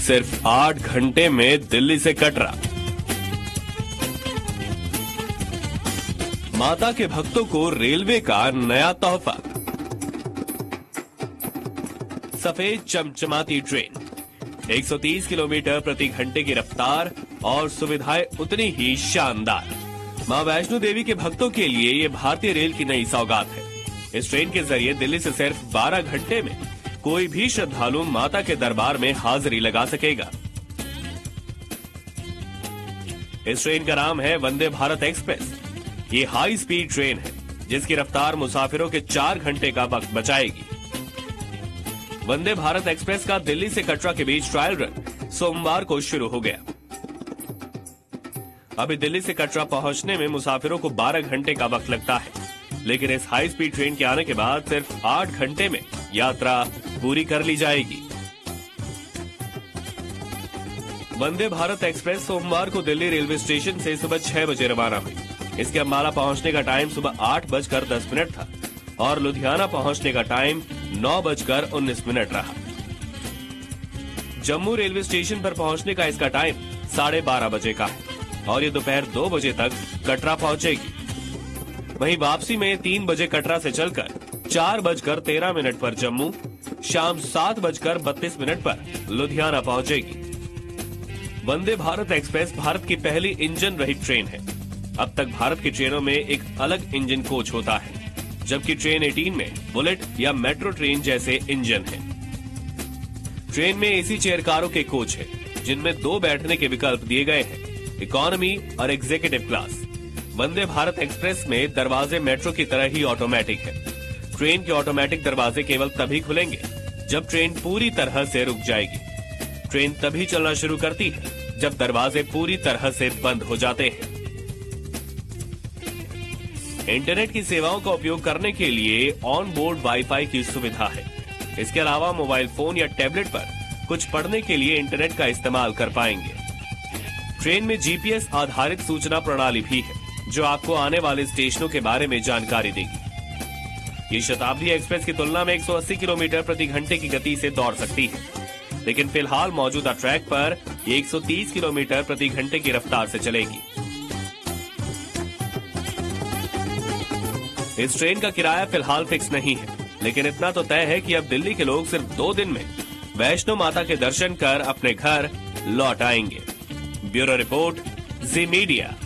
सिर्फ 8 घंटे में दिल्ली से कटरा। माता के भक्तों को रेलवे का नया तोहफा। सफेद चमचमाती ट्रेन, 130 किलोमीटर प्रति घंटे की रफ्तार और सुविधाएं उतनी ही शानदार। मां वैष्णो देवी के भक्तों के लिए ये भारतीय रेल की नई सौगात है। इस ट्रेन के जरिए दिल्ली से सिर्फ 12 घंटे में कोई भी श्रद्धालु माता के दरबार में हाजिरी लगा सकेगा। इस ट्रेन का नाम है वंदे भारत एक्सप्रेस। ये हाई स्पीड ट्रेन है जिसकी रफ्तार मुसाफिरों के 4 घंटे का वक्त बचाएगी। वंदे भारत एक्सप्रेस का दिल्ली से कटरा के बीच ट्रायल रन सोमवार को शुरू हो गया। अभी दिल्ली से कटरा पहुंचने में मुसाफिरों को 12 घंटे का वक्त लगता है, लेकिन इस हाई स्पीड ट्रेन के आने के बाद सिर्फ 8 घंटे में यात्रा पूरी कर ली जाएगी। वंदे भारत एक्सप्रेस सोमवार को दिल्ली रेलवे स्टेशन से सुबह 6 बजे रवाना हुई। इसके अम्बाला पहुंचने का टाइम सुबह 8:10 था और लुधियाना पहुंचने का टाइम 9:19 रहा। जम्मू रेलवे स्टेशन पर पहुंचने का इसका टाइम 12:30 बजे का है और ये दोपहर 2 बजे तक कटरा पहुंचेगी। वहीं वापसी में 3 बजे कटरा से चलकर 4:13 पर जम्मू, शाम 7:32 पर लुधियाना पहुंचेगी। वंदे भारत एक्सप्रेस भारत की पहली इंजन रहित ट्रेन है। अब तक भारत की ट्रेनों में एक अलग इंजन कोच होता है, जबकि ट्रेन 18 में बुलेट या मेट्रो ट्रेन जैसे इंजन है। ट्रेन में एसी चेयर कारों के कोच है, जिनमें 2 बैठने के विकल्प दिए गए हैं, इकोनॉमी और executive class. Vande Bharat express में दरवाजे मेट्रो की तरह ही ऑटोमेटिक है। ट्रेन के ऑटोमेटिक दरवाजे केवल तभी खुलेंगे जब ट्रेन पूरी तरह से रुक जाएगी। ट्रेन तभी चलना शुरू करती है जब दरवाजे पूरी तरह से बंद हो जाते हैं। इंटरनेट की सेवाओं का उपयोग करने के लिए ऑन बोर्ड वाईफाई की सुविधा है। इसके अलावा मोबाइल फोन या टैबलेट पर कुछ पढ़ने के लिए इंटरनेट का इस्तेमाल कर पाएंगे। ट्रेन में जीपीएस आधारित सूचना प्रणाली भी है, जो आपको आने वाले स्टेशनों के बारे में जानकारी देगी। ये शताब्दी एक्सप्रेस की तुलना में 180 किलोमीटर प्रति घंटे की गति से दौड़ सकती है, लेकिन फिलहाल मौजूदा ट्रैक पर ये 130 किलोमीटर प्रति घंटे की रफ्तार से चलेगी। इस ट्रेन का किराया फिलहाल फिक्स नहीं है, लेकिन इतना तो तय है कि अब दिल्ली के लोग सिर्फ 2 दिन में वैष्णो माता के दर्शन कर अपने घर लौट आएंगे। Bureau report, Zee media.